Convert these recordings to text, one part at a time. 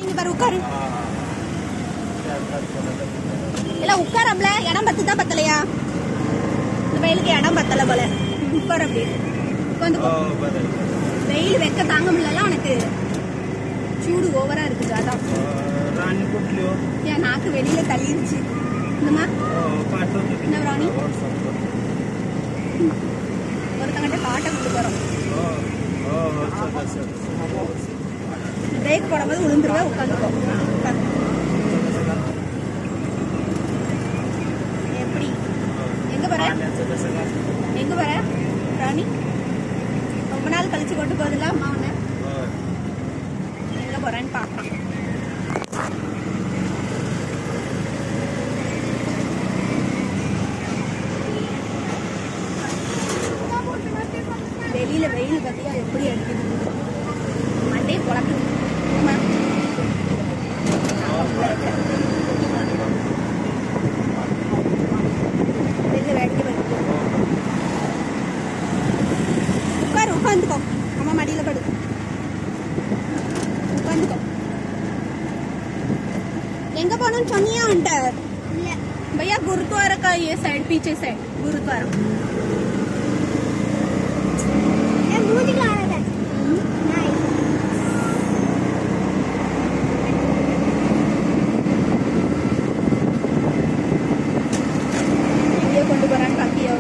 பாரு உட்காரு. இல்ல உட்காரம்ல, இடம் பத்துதா பத்தலையா? இந்த வெயிலுக்கு இடம் பத்தல போல. உட்கார அப்படி உட்காந்துக்கோ. வெயில் வெக்க தாங்க முடியல உனக்கு, சூடு ஓவரா இருக்குது. அதான் என் நாக்கு வெளியில தள்ளிருச்சு. என்னமா என்ன ராணி, ஒருத்தங்கிட்ட காட்டை கொண்டு போறோம். பிரேக் போடும்போது விழுந்துருவே. உட்காந்துக்கோ. எப்படி எங்க வர எங்க வர ராணி? ரொம்ப நாள் கழிச்சு கொண்டு போகுதுல அம்மா உன்ன. எங்க போறேன்னு பாக்கலாம். வெளியில வெயில் பத்தியா எப்படி அடிக்குது, மண்டே குழக்குது. வெளியில வேடிக்கை வருது. உட்காரு, உட்காந்துக்கோ. அம்மா மடியில படு, உட்காந்துக்கோ. எங்க போகணும்னு சொன்னியா உன்ட்ட? भैया गुरुद्वारा का ये साइड, पीछे साइड गुरुद्वारा. கொண்டு போறான்னு பாக்கியோ?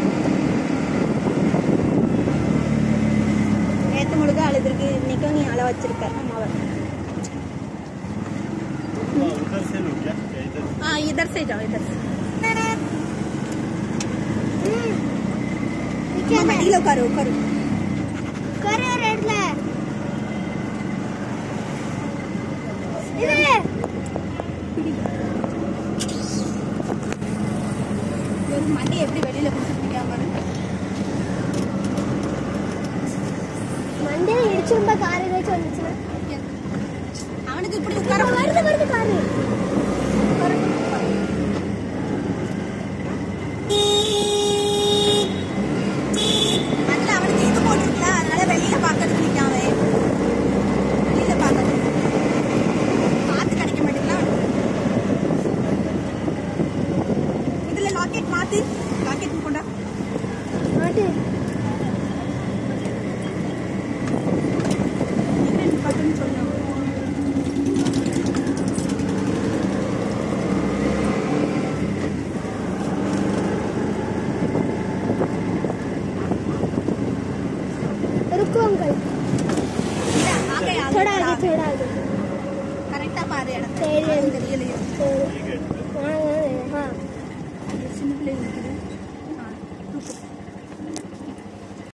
நேத்து முழுக்க அழுதுருக்கு, இன்னைக்கும் நீ அழ வச்சிருக்க அம்மாவை. हाँ इधर से जाओ, इधर से. मडीलो करो करो करो रेडல इधर ஒரு மண்டி எப்படி வெளியில குடிச்சிருக்கீங்க பாரு. மண்டையில இடிச்சும்ப கார் ஏதாச்சும் வந்துச்சுனா அவனுக்கு இப்படி உட்கார வருது காரு. அதுல அவனுக்கு இது போட்டுருக்கல, அதனால வெளியில பாக்கிறதுக்கு நிக்காவே. வெளியில பாக்கிறது காத்து கிடைக்க மாட்டேங்குதா? இதுல லாக்கெட் மாத்து, லாக்கெட் கொண்டா மாட்டு. என்ன பாத்துன்னு சொன்னா थोड़ा आगे करेक्टा पारे तेलियो